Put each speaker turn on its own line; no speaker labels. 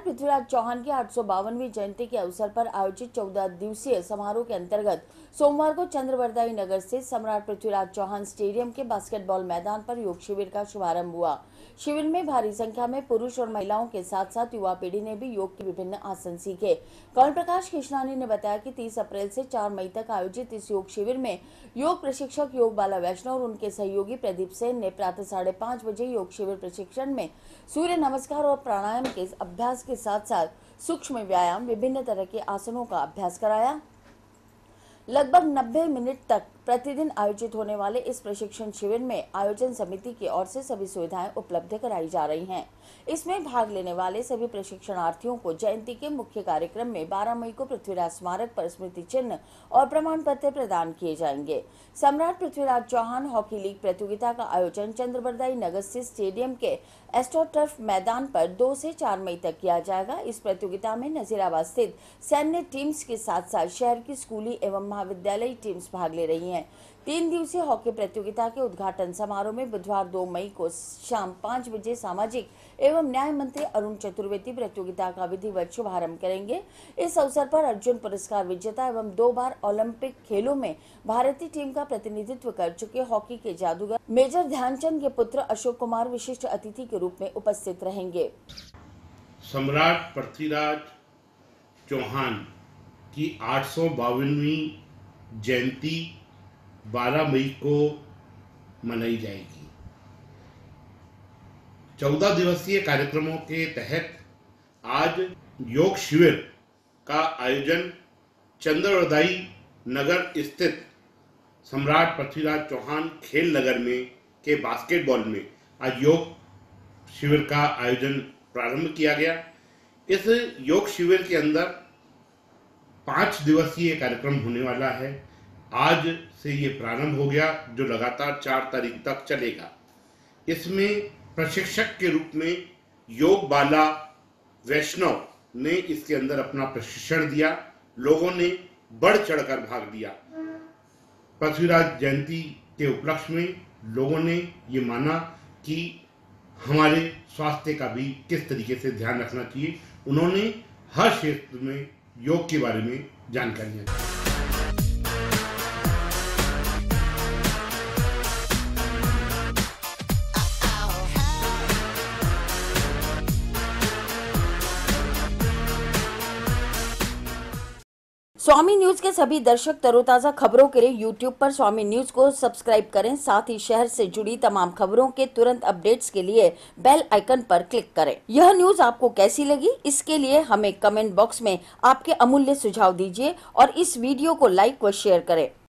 पृथ्वीराज चौहान की 852वीं जयंती के अवसर पर आयोजित 14 दिवसीय समारोह के अंतर्गत सोमवार को चंद्रवरदाई नगर स्थित सम्राट पृथ्वीराज चौहान स्टेडियम के बास्केटबॉल मैदान पर योग शिविर का शुभारंभ हुआ। शिविर में भारी संख्या में पुरुष और महिलाओं के साथ साथ युवा पीढ़ी ने भी योग के विभिन्न आसन सीखे। कर्ण प्रकाश कृष्णानी ने बताया कि 30 अप्रैल से 4 मई तक आयोजित इस योग शिविर में योग प्रशिक्षक योग बाला वैष्णव और उनके सहयोगी प्रदीप सेन ने प्रातः 5:30 बजे योग शिविर प्रशिक्षण में सूर्य नमस्कार और प्राणायाम के अभ्यास के साथ साथ सूक्ष्म व्यायाम, विभिन्न तरह के आसनों का अभ्यास कराया। लगभग 90 मिनट तक प्रतिदिन आयोजित होने वाले इस प्रशिक्षण शिविर में आयोजन समिति की ओर से सभी सुविधाएं उपलब्ध कराई जा रही हैं। इसमें भाग लेने वाले सभी प्रशिक्षणार्थियों को जयंती के मुख्य कार्यक्रम में 12 मई को पृथ्वीराज स्मारक पर स्मृति चिन्ह और प्रमाण पत्र प्रदान किए जाएंगे। सम्राट पृथ्वीराज चौहान हॉकी लीग प्रतियोगिता का आयोजन चंद्रवरदाई नगर स्थित स्टेडियम के एस्ट्रोटर्फ मैदान पर 2 से 4 मई तक किया जाएगा। इस प्रतियोगिता में नजीराबाद स्थित सैन्य टीम्स के साथ साथ शहर की स्कूली एवं महाविद्यालयी टीम्स भाग ले रही हैं। 3 दिवसीय हॉकी प्रतियोगिता के उद्घाटन समारोह में बुधवार 2 मई को शाम 5 बजे सामाजिक एवं न्याय मंत्री अरुण चतुर्वेदी प्रतियोगिता का विधिवत शुभारंभ करेंगे। इस अवसर पर अर्जुन पुरस्कार विजेता एवं 2 बार ओलंपिक खेलों में भारतीय टीम का प्रतिनिधित्व कर चुके हॉकी के जादूगर मेजर ध्यानचंद के पुत्र अशोक कुमार विशिष्ट अतिथि के रूप में उपस्थित रहेंगे।
सम्राट पृथ्वीराज चौहान की 852वीं जयंती 12 मई को मनाई जाएगी। 14 दिवसीय कार्यक्रमों के तहत आज योग शिविर का आयोजन चंद्रवरदाई नगर स्थित सम्राट पृथ्वीराज चौहान खेल नगर में के बास्केटबॉल में आज योग शिविर का आयोजन प्रारंभ किया गया। इस योग शिविर के अंदर 5 दिवसीय कार्यक्रम होने वाला है। आज से ये प्रारंभ हो गया, जो लगातार 4 तारीख तक चलेगा। इसमें प्रशिक्षक के रूप में योग बाला वैष्णव ने इसके अंदर अपना प्रशिक्षण दिया। लोगों ने बढ़ चढ़कर भाग लिया। पृथ्वीराज जयंती के उपलक्ष्य में लोगों ने ये माना कि हमारे स्वास्थ्य का भी किस तरीके से ध्यान रखना चाहिए। उन्होंने हर क्षेत्र में योग के बारे में जानकारियां दी।
स्वामी न्यूज के सभी दर्शक तरोताजा खबरों के लिए यूट्यूब पर स्वामी न्यूज को सब्सक्राइब करें। साथ ही शहर से जुड़ी तमाम खबरों के तुरंत अपडेट्स के लिए बेल आइकन पर क्लिक करें। यह न्यूज आपको कैसी लगी, इसके लिए हमें कमेंट बॉक्स में आपके अमूल्य सुझाव दीजिए और इस वीडियो को लाइक व शेयर करें।